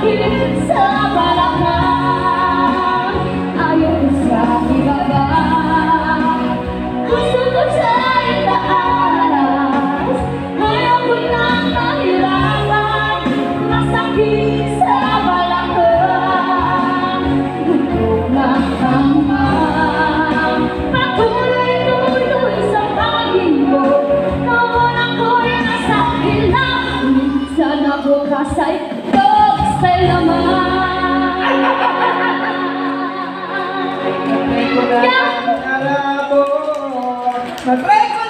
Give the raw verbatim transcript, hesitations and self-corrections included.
sakit sa balakang. Ayaw ko sa ibaba, gusto ko sa itaaras. Ayaw ko na mahirapan, masakit sa balakang. Gusto na tama, patuloy-tuloy sa paging mo. Noon ako'y nasa ilang, minsan ako kasay sa laman. Nag-try ko na ang alabo. Nag-try ko